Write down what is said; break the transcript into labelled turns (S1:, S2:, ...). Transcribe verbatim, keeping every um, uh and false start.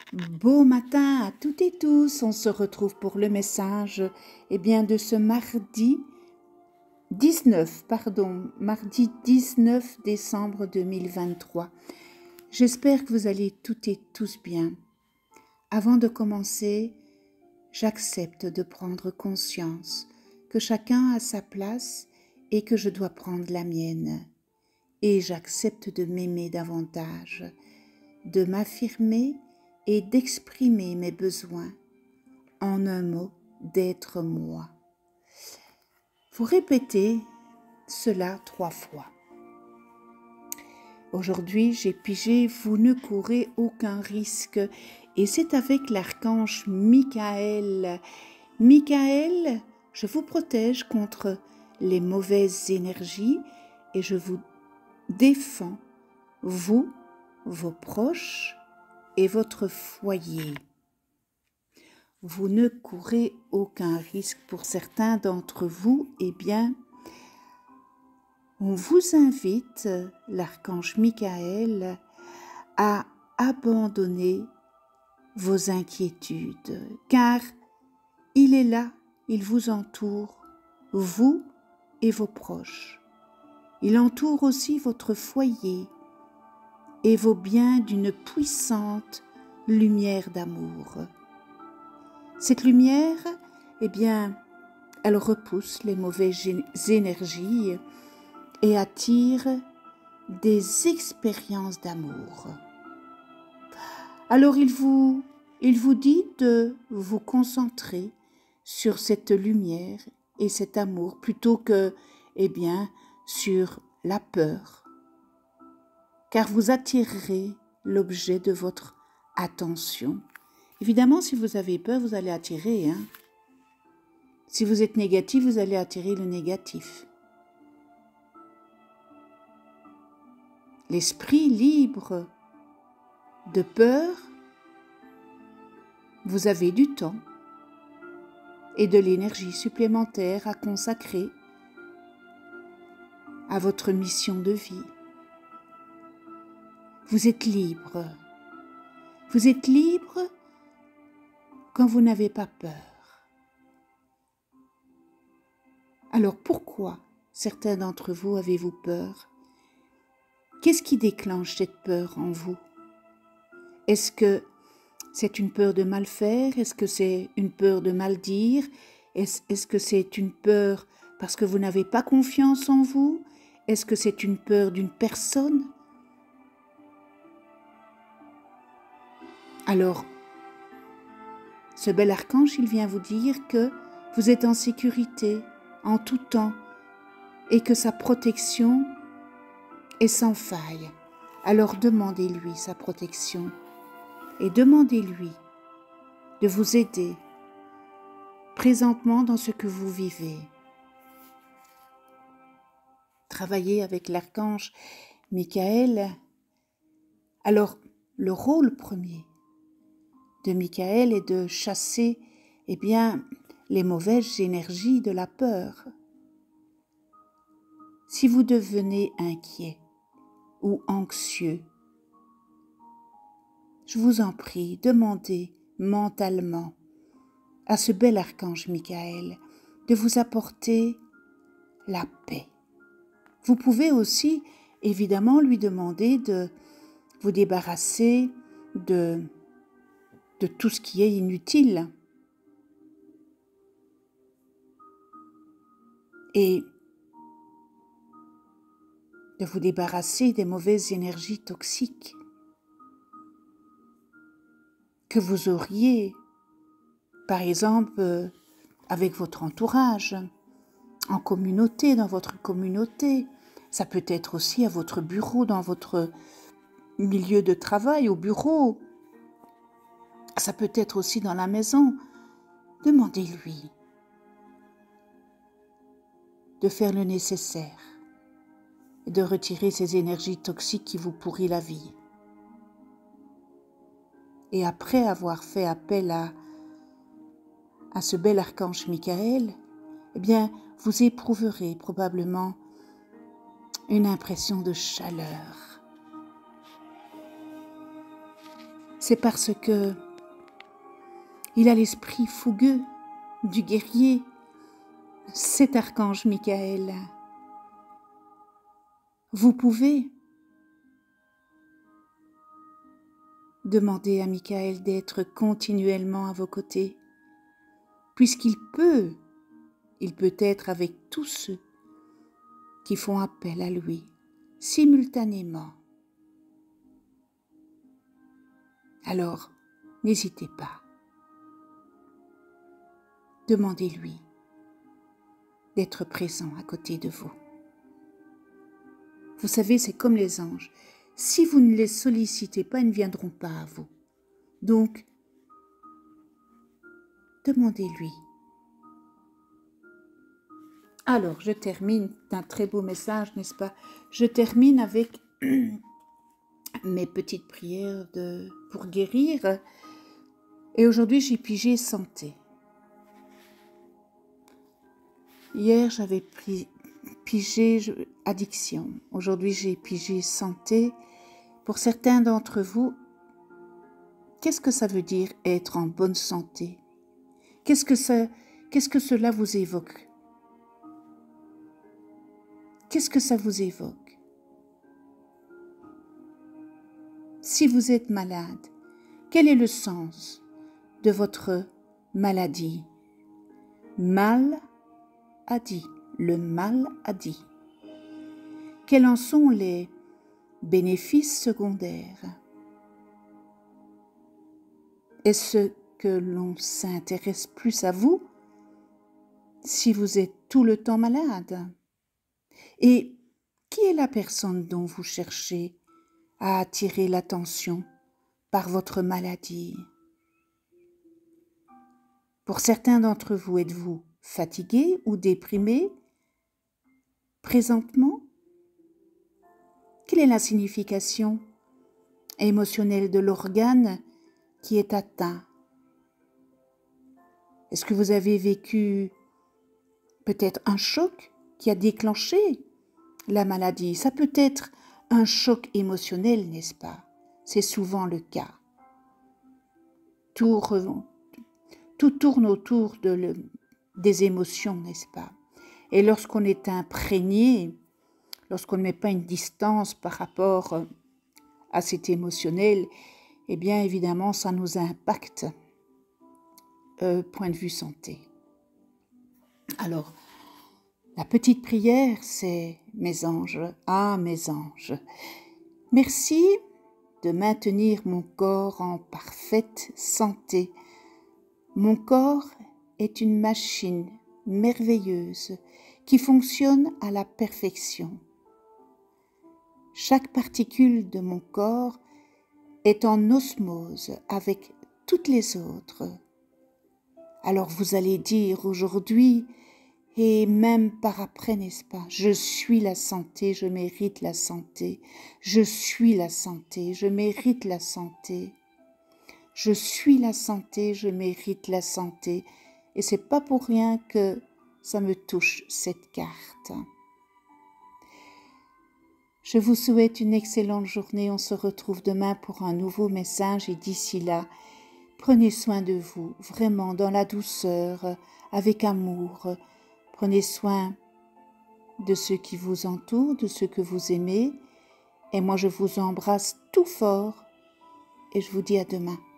S1: Beau matin à toutes et tous, on se retrouve pour le message eh bien, de ce mardi dix-neuf, pardon, mardi dix-neuf décembre deux mille vingt-trois. J'espère que vous allez toutes et tous bien. Avant de commencer, j'accepte de prendre conscience que chacun a sa place et que je dois prendre la mienne. Et j'accepte de m'aimer davantage, de m'affirmer et d'exprimer mes besoins, en un mot, d'être moi. Vous répétez cela trois fois. Aujourd'hui, j'ai pigé, vous ne courez aucun risque, et c'est avec l'archange Michael. Michael, je vous protège contre les mauvaises énergies et je vous défends, vous, vos proches et votre foyer. Vous ne courez aucun risque. Pour certains d'entre vous, eh bien, on vous invite, l'archange Michael, à abandonner vos inquiétudes, car il est là, il vous entoure, vous et vos proches. Il entoure aussi votre foyer et vos biens d'une puissante lumière d'amour. Cette lumière, eh bien, elle repousse les mauvaises énergies et attire des expériences d'amour. Alors il vous, il vous dit de vous concentrer sur cette lumière et cet amour plutôt que, eh bien, sur la peur, car vous attirerez l'objet de votre attention. Évidemment, si vous avez peur, vous allez attirer. Hein. Si vous êtes négatif, vous allez attirer le négatif. L'esprit libre de peur, vous avez du temps et de l'énergie supplémentaire à consacrer à votre mission de vie. Vous êtes libre. Vous êtes libre quand vous n'avez pas peur. Alors pourquoi certains d'entre vous avez-vous peur? Qu'est-ce qui déclenche cette peur en vous? Est-ce que c'est une peur de mal faire? Est-ce que c'est une peur de mal dire? Est-ce, est-ce que c'est une peur parce que vous n'avez pas confiance en vous? Est-ce que c'est une peur d'une personne? Alors, ce bel archange, il vient vous dire que vous êtes en sécurité en tout temps et que sa protection est sans faille. Alors demandez-lui sa protection et demandez-lui de vous aider présentement dans ce que vous vivez. Travaillez avec l'archange Michael. Alors, le rôle premier de Michael est de chasser, eh bien, les mauvaises énergies de la peur. Si vous devenez inquiet ou anxieux, je vous en prie, demandez mentalement à ce bel archange Michael de vous apporter la paix. Vous pouvez aussi, évidemment, lui demander de vous débarrasser de, de tout ce qui est inutile. Et de vous débarrasser des mauvaises énergies toxiques que vous auriez, par exemple, avec votre entourage, en communauté, dans votre communauté. Ça peut être aussi à votre bureau, dans votre milieu de travail, au bureau. Ça peut être aussi dans la maison. Demandez-lui de faire le nécessaire et de retirer ces énergies toxiques qui vous pourrissent la vie. Et après avoir fait appel à, à ce bel archange Michael, eh bien, vous éprouverez probablement une impression de chaleur. c'est parce que il a l'esprit fougueux du guerrier, cet archange Michael. Vous pouvez demander à Michael d'être continuellement à vos côtés, puisqu'il peut, il peut être avec tous ceux qui font appel à lui simultanément. Alors, n'hésitez pas. Demandez-lui d'être présent à côté de vous. Vous savez, c'est comme les anges. Si vous ne les sollicitez pas, ils ne viendront pas à vous. Donc, demandez-lui. Alors, je termine d'un très beau message, n'est-ce pas? Je termine avec mes petites prières de, pour guérir. Et aujourd'hui, j'ai pigé santé. Hier, j'avais pigé addiction. Aujourd'hui, j'ai pigé santé. Pour certains d'entre vous, qu'est-ce que ça veut dire être en bonne santé? Qu'est-ce que ça, qu'est-ce que cela vous évoque? Qu'est-ce que ça vous évoque? Si vous êtes malade, quel est le sens de votre maladie? Mal a dit, le mal a dit. Quels en sont les bénéfices secondaires? Est-ce que l'on s'intéresse plus à vous si vous êtes tout le temps malade? Et qui est la personne dont vous cherchez à attirer l'attention par votre maladie? Pour certains d'entre vous, êtes-vous fatigué ou déprimé présentement? Quelle est la signification émotionnelle de l'organe qui est atteint? Est-ce que vous avez vécu peut-être un choc qui a déclenché la maladie? Ça peut être un choc émotionnel, n'est-ce pas? C'est souvent le cas. Tout, tout tourne autour de le, des émotions, n'est-ce pas? Et lorsqu'on est imprégné, lorsqu'on ne met pas une distance par rapport à cet émotionnel, eh bien évidemment ça nous impacte, euh, point de vue santé. Alors, la petite prière, c'est « Mes anges, ah mes anges, merci de maintenir mon corps en parfaite santé. Mon corps est une machine merveilleuse qui fonctionne à la perfection. Chaque particule de mon corps est en osmose avec toutes les autres. Alors vous allez dire aujourd'hui, et même par après, n'est-ce pas? Je suis la santé, je mérite la santé. Je suis la santé, je mérite la santé. Je suis la santé, je mérite la santé. Et c'est pas pour rien que ça me touche, cette carte. Je vous souhaite une excellente journée. On se retrouve demain pour un nouveau message. Et d'ici là, prenez soin de vous, vraiment dans la douceur, avec amour. Prenez soin de ceux qui vous entourent, de ceux que vous aimez. Et moi, je vous embrasse tout fort et je vous dis à demain.